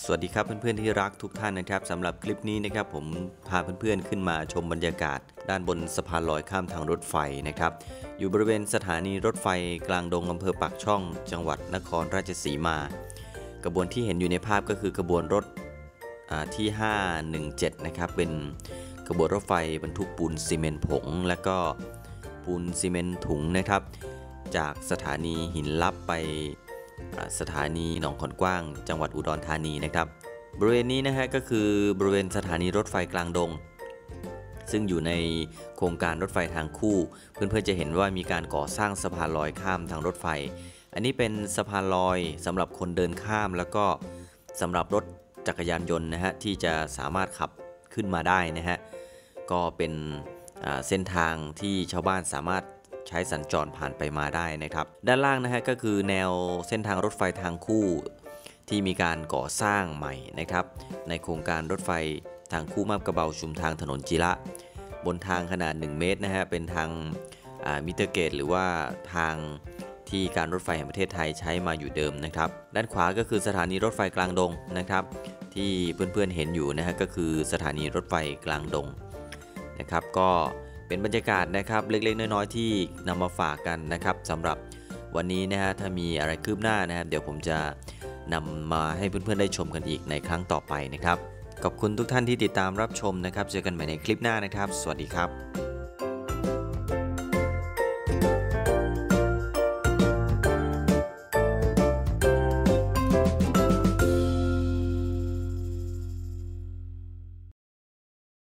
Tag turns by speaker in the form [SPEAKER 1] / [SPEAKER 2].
[SPEAKER 1] สวัสดีครับเพื่อนๆที่รักทุกท่านนะครับสำหรับคลิปนี้นะครับผมพาเพื่อนๆขึ้นมาชมบรรยากาศด้านบนสะพานลอยข้ามทางรถไฟนะครับอยู่บริเวณสถานีรถไฟกลางดงอำเภอปากช่องจังหวัดนครราชสีมากระบวนที่เห็นอยู่ในภาพก็คือกระบวนรถที่517นะครับเป็นกระบวนรถไฟบรรทุกปูนซีเมนต์ผงและก็ปูนซีเมนต์ถุงนะครับจากสถานีหินลับไปสถานีหนองขอนกว้างจังหวัดอุดรธานีนะครับบริเวณนี้นะฮะก็คือบริเวณสถานีรถไฟกลางดงซึ่งอยู่ในโครงการรถไฟทางคู่เพื่อนๆจะเห็นว่ามีการก่อสร้างสะพานลอยข้ามทางรถไฟอันนี้เป็นสะพานลอยสำหรับคนเดินข้ามแล้วก็สำหรับรถจักรยานยนต์นะฮะที่จะสามารถขับขึ้นมาได้นะฮะก็เป็นเส้นทางที่ชาวบ้านสามารถใช้สัญจรผ่านไปมาได้นะครับด้านล่างนะฮะก็คือแนวเส้นทางรถไฟทางคู่ที่มีการก่อสร้างใหม่นะครับในโครงการรถไฟทางคู่มาบกระเบาชุมทางถนนจิระบนทางขนาด1 เมตรนะฮะเป็นทางมิเตอร์เกจหรือว่าทางที่การรถไฟแห่งประเทศไทยใช้มาอยู่เดิมนะครับด้านขวาก็คือสถานีรถไฟกลางดงนะครับที่เพื่อนๆเห็นอยู่นะฮะก็คือสถานีรถไฟกลางดงนะครับก็เป็นบรรยากาศนะครับเล็กๆน้อยๆที่นำมาฝากกันนะครับสำหรับวันนี้นะฮะถ้ามีอะไรคืบหน้านะครับเดี๋ยวผมจะนำมาให้เพื่อนๆได้ชมกันอีกในครั้งต่อไปนะครับขอบคุณทุกท่านที่ติดตามรับชมนะครับเจอกันใหม่ในคลิปหน้านะครับสวัสดีครับ